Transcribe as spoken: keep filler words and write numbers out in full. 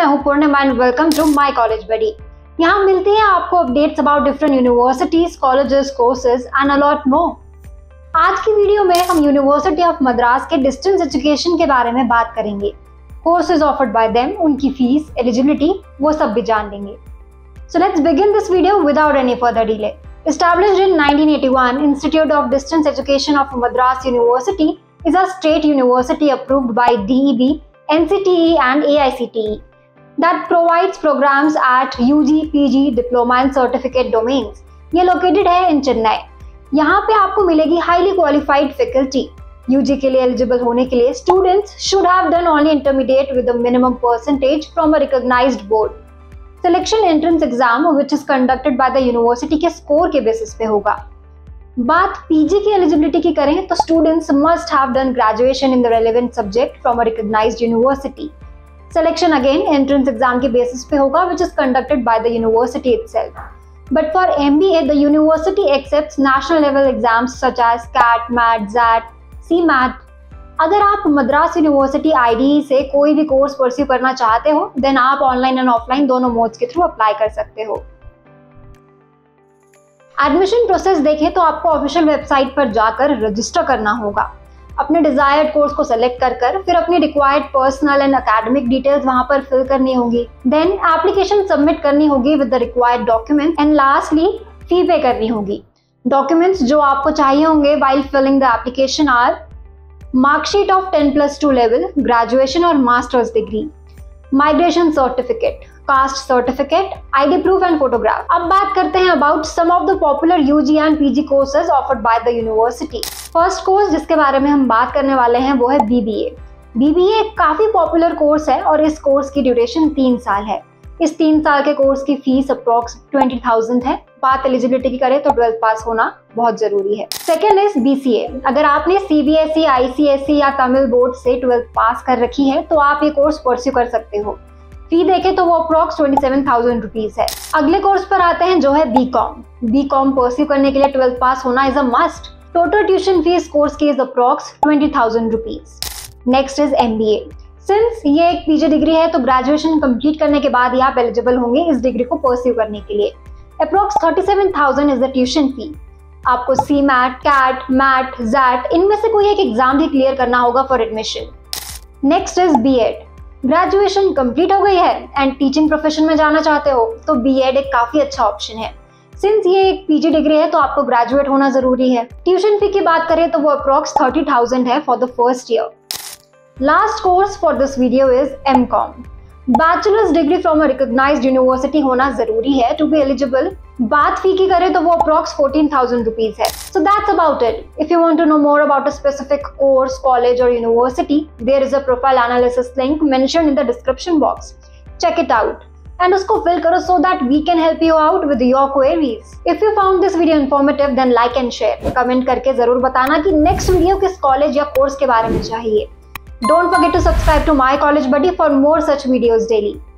मैं हूं Purnima and welcome to my college buddy. यहाँ मिलती है आपको updates about different universities, colleges, courses and a lot more. आज की वीडियो में हम यूनिवर्सिटी ऑफ मद्रास के डिस्टेंस एजुकेशन के बारे में बात करेंगे। कोर्सेज ऑफर्ड बाय देम, उनकी फीस, एलिजिबिलिटी, वो सब भी जान लेंगे। So let's begin this video without any further delay. Established in nineteen eighty-one, Institute of Distance Education of Madras University is a state university approved by D E B, N C T E and A I C T E that provides programs at U G, P G, diploma and certificate domains. ये located है in Chennai. यहाँ पे आपको मिलेगी highly qualified faculty. U G के लिए eligible होने के लिए students should have done only intermediate with a minimum percentage from a recognized board. Selection entrance exam which is conducted by the university के score के basis पे होगा। बात P G की eligibility की करें तो students must have done graduation in the relevant subject from a recognized university. Selection again entrance exam के basis पे होगा which is conducted by the university itself. But for M B A the university accepts national level exams such as C A T, M A T, Z A T, C M A T. अगर आप Madras university I D E से कोई भी course pursue करना चाहते हो then आप online and offline दोनों मोड्स के थ्रू अप्लाई कर सकते हो। एडमिशन प्रोसेस देखें तो आपको ऑफिशियल वेबसाइट पर जाकर रजिस्टर करना होगा। अपने डिजायर्ड कोर्स को सेलेक्ट कर कर फिर अपनी required personal and academic details वहां पर फिल करनी होगी। देन एप्लीकेशन सबमिट करनी होगी with the required document and lastly fee pay करनी होगी। डॉक्यूमेंट्स जो आपको चाहिए होंगे while filling the application are marksheet of ten plus two level, graduation और masters degree, migration certificate, caste certificate, ID proof and photograph. अब बात करते हैं about some of the popular UG and PG courses offered by the university. First course जिसके बारे में हम बात करने वाले हैं वो है बीबीए। बीबीए एक काफी पॉपुलर कोर्स है और इस कोर्स की ड्यूरेशन तीन साल है। इस तीन साल के कोर्स की फीस अप्रॉक्स ट्वेंटी थाउजेंड है। बात एलिजिबिलिटी की करें तो ट्वेल्थ पास होना बहुत जरूरी है। Second is BCA. अगर आपने सीबीएसई, आईसीएसई या तमिल बोर्ड से ट्वेल्थ पास कर रखी है तो आप ये कोर्स परस्यू कर सकते हो। फी देखें तो वो approx twenty seven thousand rupees है। अगले कोर्स पर आते हैं जो है बीकॉम। बीकॉम परस्यू करने के लिए ट्वेल्थ पास होना is a must. Total tuition fees course की is approx twenty thousand rupees. Next is MBA. सिंस ये एक पीजी डिग्री है तो ग्रेजुएशन कंप्लीट करने के बाद ही आप एलिजिबल होंगे इस डिग्री को परस्यू करने के लिए। Approx thirty seven thousand is the tuition fee. आपको CMAT, CAT, MAT, XAT इनमें से कोई एक एग्जाम भी क्लियर करना होगा for admission. Next is BEd. Graduation complete हो गई है एंड टीचिंग प्रोफेशन में जाना चाहते हो तो बीएड एक काफी अच्छा ऑप्शन है। सिंस ये एक पीजी डिग्री है तो आपको ग्रेजुएट होना जरूरी है। ट्यूशन फी की बात करें तो वो अप्रॉक्स थर्टी थाउजेंड है for the first year. Last course for this video is M com. Bachelors degree from a recognised university होना जरूरी है टू बी एलिजिबल। बात फी की करें तो वो अप्रॉक्स फोर्टीन थाउजेंड रुपीज है। So that's about it. If you want to know more about a specific course, college और university, there is a profile analysis link mentioned in the description box. Check it out and उसको fill करो so that we can help you out with your queries. If you found this video informative then like and share. Comment करके जरूर बताना कि next video किस college या course के बारे में चाहिए। Don't forget to subscribe to my college buddy for more such videos daily.